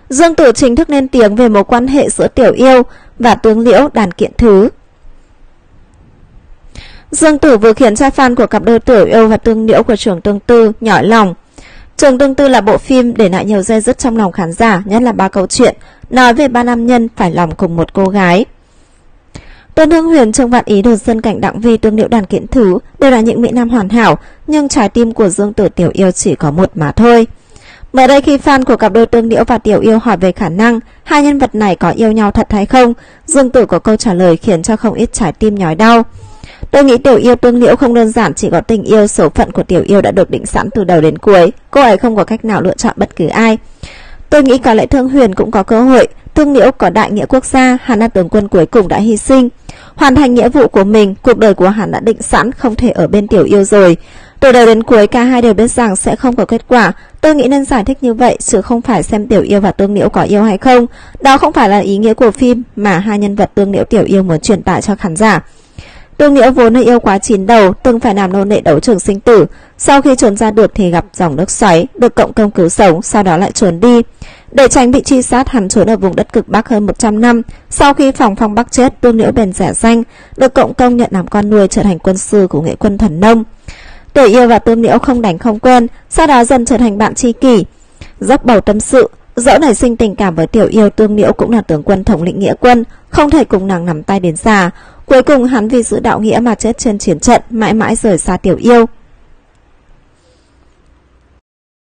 Dương Tử chính thức lên tiếng về mối quan hệ giữa Tiểu Yêu và Tương Liễu đàn kiện thứ. Dương Tử vừa khiến cho fan của cặp đôi Tiểu Yêu và Tương Liễu của Trường Tương Tư nhói lòng. Trường Tương Tư là bộ phim để lại nhiều dây dứt trong lòng khán giả, nhất là 3 câu chuyện nói về 3 nam nhân phải lòng cùng một cô gái. Tôn Hương Huyền, Trương Vạn Ý, Đồ Dân Cảnh, Đặng Vi, Tương Liễu, đàn kiện thứ đều là những mỹ nam hoàn hảo, nhưng trái tim của Dương Tử Tiểu Yêu chỉ có một mà thôi. Mới đây khi fan của cặp đôi Tương Liễu và Tiểu Yêu hỏi về khả năng hai nhân vật này có yêu nhau thật hay không, Dương Tử có câu trả lời khiến cho không ít trái tim nhói đau. Tôi nghĩ Tiểu Yêu Tương Liễu không đơn giản chỉ có tình yêu, số phận của Tiểu Yêu đã được định sẵn từ đầu đến cuối, cô ấy không có cách nào lựa chọn bất cứ ai. Tôi nghĩ có lẽ Thương Huyền cũng có cơ hội. Tương Liễu có đại nghĩa quốc gia, hắn là tướng quân cuối cùng đã hy sinh, hoàn thành nghĩa vụ của mình, cuộc đời của hắn đã định sẵn, không thể ở bên Tiểu Yêu rồi. Từ đầu đến cuối cả hai đều biết rằng sẽ không có kết quả. Tôi nghĩ nên giải thích như vậy chứ không phải xem Tiểu Yêu và Tương Liễu có yêu hay không. Đó không phải là ý nghĩa của phim mà hai nhân vật Tương Liễu, Tiểu Yêu muốn truyền tải cho khán giả. Tương Liễu vốn là yêu quá chín đầu, từng phải làm nô lệ đấu trường sinh tử. Sau khi trốn ra được thì gặp dòng nước xoáy, được Cộng Công cứu sống, sau đó lại trốn đi. Để tránh bị truy sát, hắn trốn ở vùng đất cực Bắc hơn 100 năm. Sau khi Phòng Phong Bắc chết, Tương Liễu bèn rẽ danh, được Cộng Công nhận làm con nuôi, trở thành quân sư của Nghệ quân Thần Nông. Tiểu Yêu và Tương Liễu không đánh không quen, sau đó dần trở thành bạn tri kỷ. Dốc bầu tâm sự, dẫu nảy sinh tình cảm với Tiểu Yêu, Tương Liễu cũng là tướng quân thống lĩnh nghĩa quân, không thể cùng nàng nắm tay đến già. Cuối cùng hắn vì giữ đạo nghĩa mà chết trên chiến trận, mãi mãi rời xa Tiểu Yêu.